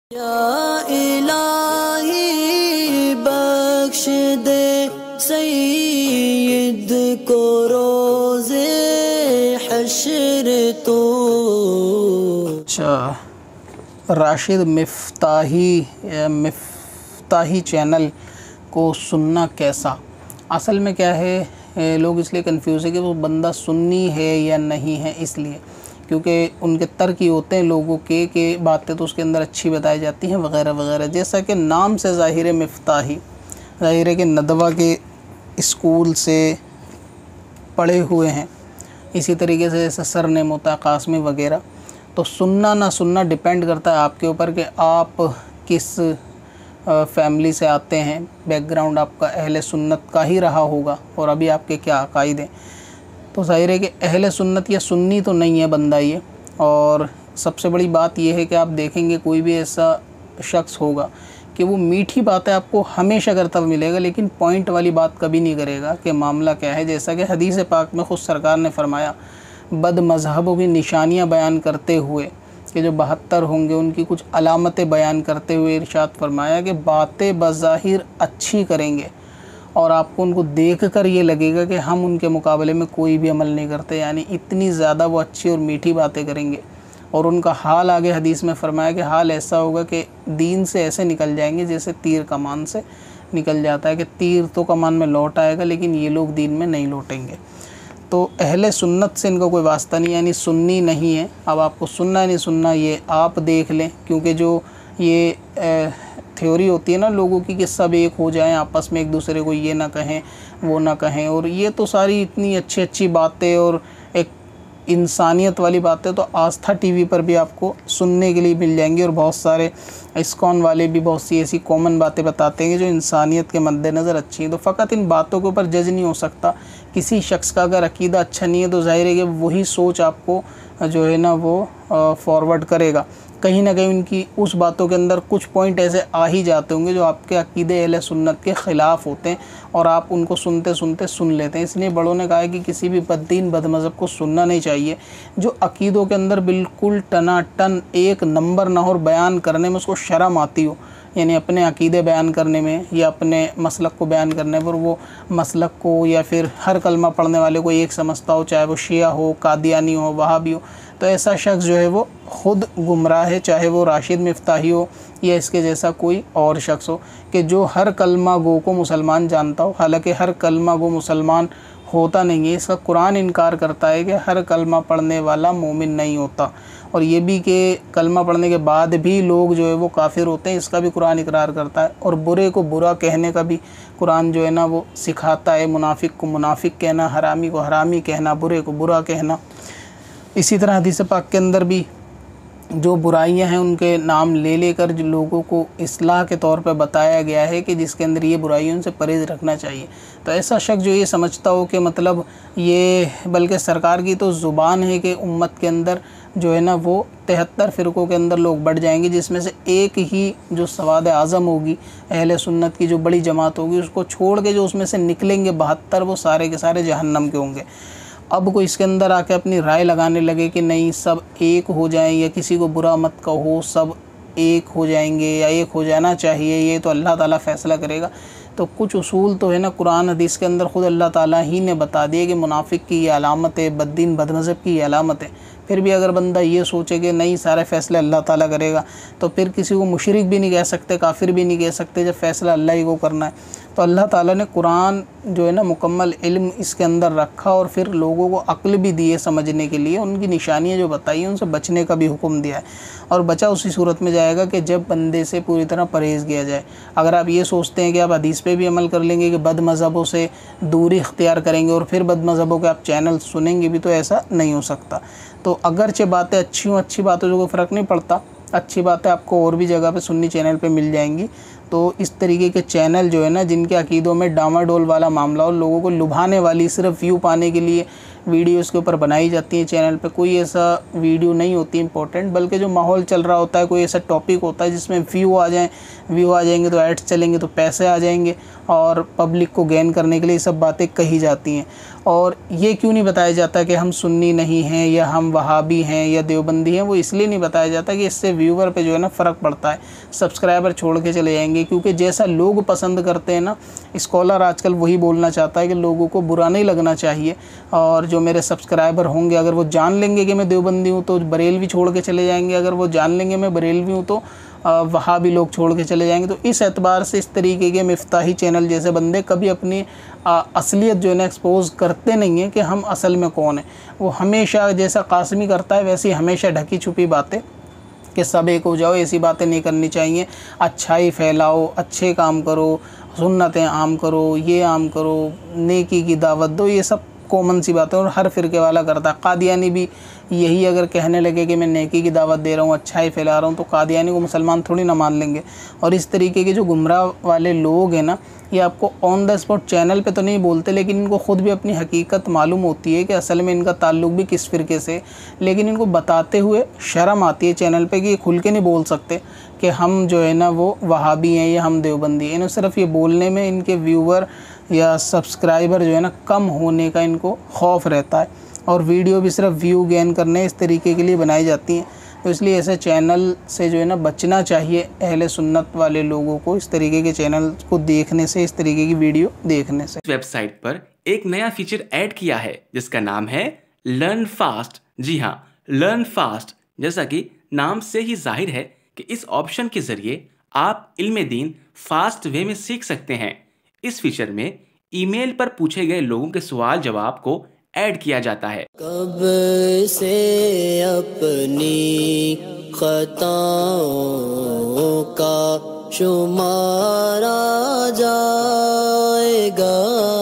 या इलाही बख्श दे सईद को रोज़े हश्र तो। अच्छा, राशिद मिफ्ताही चैनल को सुनना कैसा? असल में क्या है, लोग इसलिए कंफ्यूज है कि वो बंदा सुन्नी है या नहीं है, इसलिए क्योंकि उनके तर्क ही होते हैं लोगों के बातें तो उसके अंदर अच्छी बताई जाती हैं वगैरह वगैरह। जैसा कि नाम से ज़ाहिर मिफ्ताही, ज़ाहिर है कि नदवा के स्कूल से पढ़े हुए हैं, इसी तरीके से जैसे सरनेम होता है कासमी वगैरह। तो सुनना ना सुनना डिपेंड करता है आपके ऊपर कि आप किस फैमिली से आते हैं, बैकग्राउंड आपका अहले सुन्नत का ही रहा होगा और अभी आपके क्या अकायद हैं। तो ज़ाहिर है कि अहले सुन्नत या सुन्नी तो नहीं है बंदा ये। और सबसे बड़ी बात यह है कि आप देखेंगे कोई भी ऐसा शख्स होगा कि वो मीठी बातें आपको हमेशा करता हुआ मिलेगा, लेकिन पॉइंट वाली बात कभी नहीं करेगा कि मामला क्या है। जैसा कि हदीस पाक में ख़ुद सरकार ने फरमाया, बद मज़हबों की निशानियाँ बयान करते हुए कि जो 72 होंगे उनकी कुछ अलामतें बयान करते हुए इरशाद फरमाया कि बातें बज़ाहिर अच्छी करेंगे और आपको उनको देखकर ये लगेगा कि हम उनके मुकाबले में कोई भी अमल नहीं करते, यानी इतनी ज़्यादा वो अच्छी और मीठी बातें करेंगे। और उनका हाल आगे हदीस में फरमाया कि हाल ऐसा होगा कि दीन से ऐसे निकल जाएंगे जैसे तीर कमान से निकल जाता है, कि तीर तो कमान में लौट आएगा लेकिन ये लोग दीन में नहीं लौटेंगे। तो अहले सुन्नत से इनका कोई वास्ता नहीं, यानी सुन्नी नहीं है। अब आपको सुनना नहीं सुनना ये आप देख लें, क्योंकि जो ये थ्योरी होती है ना लोगों की कि सब एक हो जाएं आपस में, एक दूसरे को ये ना कहें वो ना कहें, और ये तो सारी इतनी अच्छी अच्छी बातें और एक इंसानियत वाली बातें तो आस्था टीवी पर भी आपको सुनने के लिए मिल जाएंगी। और बहुत सारे इस्कॉन वाले भी बहुत सी ऐसी कॉमन बातें बताते हैं जो इंसानियत के मद्देनज़र अच्छी हैं। तो फ़कत इन बातों के ऊपर जज नहीं हो सकता। किसी शख्स का अगर अकीदा अच्छा नहीं है तो ज़ाहिर है कि वही सोच आपको जो है ना वो फॉरवर्ड करेगा। कहीं ना कहीं उनकी उस बातों के अंदर कुछ पॉइंट ऐसे आ ही जाते होंगे जो आपके अकीदे अहले सुन्नत के ख़िलाफ़ होते हैं और आप उनको सुनते सुनते सुन लेते हैं। इसलिए बड़ों ने कहा है कि किसी भी बद्दीन बदमज़हब को सुनना नहीं चाहिए जो अकीदों के अंदर बिल्कुल टनाटन एक नंबर ना हो और बयान करने में उसको शर्म आती हो, यानी अपने अकीदे बयान करने में या अपने मसलक को बयान करने पर वो मसलक को या फिर हर कलमा पढ़ने वाले को एक समझता हो, चाहे वो शिया हो, कादियानी हो, वहाबी हो। तो ऐसा शख्स जो है वो ख़ुद गुमराह है, चाहे वो राशिद मिफ्ताही हो या इसके जैसा कोई और शख्स हो कि जो हर कलमा गो को मुसलमान जानता हो। हालांकि हर कलमा गो मुसलमान होता नहीं है, इसका कुरान इनकार करता है कि हर कलमा पढ़ने वाला मोमिन नहीं होता, और ये भी कि कलमा पढ़ने के बाद भी लोग जो है वो काफिर होते हैं, इसका भी कुरान इकरार करता है। और बुरे को बुरा कहने का भी कुरान जो है ना वो सिखाता है, मुनाफिक को मुनाफिक कहना, हरामी को हरामी कहना, बुरे को बुरा कहना। इसी तरह हदीस पाक के अंदर भी जो बुराइयां हैं उनके नाम ले लेकर जो लोगों को इस्लाह के तौर पर बताया गया है कि जिसके अंदर ये बुराइयों से परहेज़ रखना चाहिए। तो ऐसा शख्स जो ये समझता हो कि मतलब ये बल्कि सरकार की तो ज़ुबान है कि उम्मत के अंदर जो है ना वो 73 फ़िरक़ों के अंदर लोग बढ़ जाएंगे, जिसमें से एक ही जो सवाद आज़म होगी अहले सुन्नत की जो बड़ी जमात होगी, उसको छोड़ के जो उसमें से निकलेंगे 72 वो सारे के सारे जहन्नम के होंगे। अब कोई इसके अंदर आके अपनी राय लगाने लगे कि नहीं सब एक हो जाएं या किसी को बुरा मत कहो, सब एक हो जाएंगे या एक हो जाना चाहिए, ये तो अल्लाह ताला फ़ैसला करेगा। तो कुछ उसूल तो है ना कुरान हदीस के अंदर ख़ुद अल्लाह ताला ही ने बता दिए कि मुनाफिक की ये अलामत है, बद्दीन बदमज़हब की ये अलामत है। फिर भी अगर बंदा ये सोचे कि नहीं सारे फ़ैसले अल्लाह ताला करेगा, तो फिर किसी को मुशरिक भी नहीं कह सकते, काफिर भी नहीं कह सकते, जब फ़ैसला अल्लाह ही को करना है। तो अल्लाह ताला ने कुरान जो है ना मुकम्मल इल्म इसके अंदर रखा और फिर लोगों को अक्ल भी दी है समझने के लिए, उनकी निशानियाँ जो बताई हैं उनसे बचने का भी हुक्म दिया है। और बचा उसी सूरत में जाएगा कि जब बंदे से पूरी तरह परहेज़ किया जाए। अगर आप ये सोचते हैं कि आप हदीस पे भी अमल कर लेंगे कि बद मज़हबों से दूरी इख्तियार करेंगे और फिर बद मज़हबों के आप चैनल सुनेंगे भी, तो ऐसा नहीं हो सकता। तो अगरचे बातें अच्छी हों, अच्छी बातों से कोई फ़र्क नहीं पड़ता, अच्छी बातें आपको और भी जगह पे सुन्नी चैनल पे मिल जाएंगी। तो इस तरीके के चैनल जो है ना जिनके अकीदों में डामाडोल वाला मामला और लोगों को लुभाने वाली, सिर्फ व्यू पाने के लिए वीडियोस के ऊपर बनाई जाती हैं चैनल पे। कोई ऐसा वीडियो नहीं होती इंपॉर्टेंट, बल्कि जो माहौल चल रहा होता है, कोई ऐसा टॉपिक होता है जिसमें व्यू आ जाएंगे तो एड्स चलेंगे तो पैसे आ जाएंगे, और पब्लिक को गेन करने के लिए सब बातें कही जाती हैं। और ये क्यों नहीं बताया जाता कि हम सुन्नी नहीं हैं या हम वहाबी हैं या देवबंदी हैं, वो इसलिए नहीं बताया जाता कि इससे व्यूवर पे जो है ना फ़र्क पड़ता है, सब्सक्राइबर छोड़ के चले जाएंगे। क्योंकि जैसा लोग पसंद करते हैं ना, स्कॉलर आजकल वही बोलना चाहता है कि लोगों को बुरा नहीं लगना चाहिए, और जो मेरे सब्सक्राइबर होंगे अगर वो जान लेंगे कि मैं देवबंदी हूँ तो बरेलवी छोड़ के चले जाएंगे, अगर वो जान लेंगे मैं बरेलवी हूँ तो वहाँ भी लोग छोड़ के चले जाएंगे। तो इस एतबार से इस तरीके के मिफ्ताही चैनल जैसे बंदे कभी अपनी असलियत जो है ना एक्सपोज करते नहीं हैं कि हम असल में कौन है। वो हमेशा जैसा कासमी करता है वैसे ही हमेशा ढकी छुपी बातें कि सब एक हो जाओ, ऐसी बातें नहीं करनी चाहिए, अच्छाई फैलाओ, अच्छे काम करो, सुन्नतें आम करो, ये आम करो, नेकी की दावत दो, ये सब कॉमन सी बात है और हर फ़िरके वाला करता है। कादियानी भी यही अगर कहने लगे कि मैं नेकी की दावत दे रहा हूँ, अच्छाई फैला रहा हूँ, तो कादियानी को मुसलमान थोड़ी ना मान लेंगे। और इस तरीके के जो गुमराह वाले लोग हैं ना, ये आपको ऑन द स्पॉट चैनल पे तो नहीं बोलते, लेकिन इनको ख़ुद भी अपनी हकीकत मालूम होती है कि असल में इनका ताल्लुक़ भी किस फ़िरके से, लेकिन इनको बताते हुए शर्म आती है चैनल पे कि ये खुल के नहीं बोल सकते कि हम जो है ना वो वहाबी हैं या हम देवबंदी हैं। इन्हें सिर्फ ये बोलने में इनके व्यूवर या सब्सक्राइबर जो है ना कम होने का इनको खौफ रहता है, और वीडियो भी सिर्फ व्यू गेन करने इस तरीके के लिए बनाई जाती हैं। तो इसलिए ऐसे चैनल से जो है ना बचना चाहिए अहले सुन्नत वाले लोगों को, इस तरीके के चैनल को देखने से, इस तरीके की वीडियो देखने से। वेबसाइट पर एक नया फीचर ऐड किया है जिसका नाम है लर्न फास्ट। जी हाँ, लर्न फास्ट। जैसा कि नाम से ही जाहिर है कि इस ऑप्शन के जरिए आप इल्म दीन फास्ट वे में सीख सकते हैं। इस फीचर में ईमेल पर पूछे गए लोगों के सवाल जवाब को ऐड किया जाता है। कब से अपनी खताओं का शुमारा जाएगा।